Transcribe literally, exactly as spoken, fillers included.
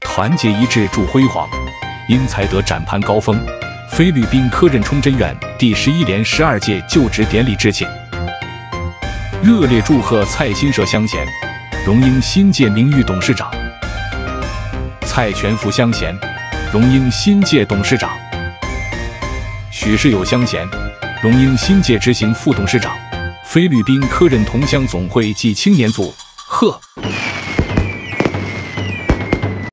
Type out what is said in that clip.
团结一致铸辉煌，因才得展攀高峰。菲律宾科任冲真院第十一连十二届就职典礼致庆，热烈祝贺蔡新社乡贤荣膺新届名誉董事长，蔡全福乡贤荣膺新届董事长，许世友乡贤荣膺新届执行副董事长。菲律宾科任同乡总会暨青年组，贺。